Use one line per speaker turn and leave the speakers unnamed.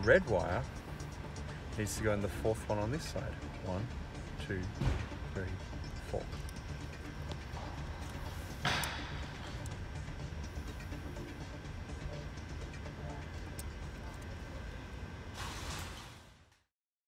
red wire needs to go in the fourth one on this side. 1, 2, 3, 4.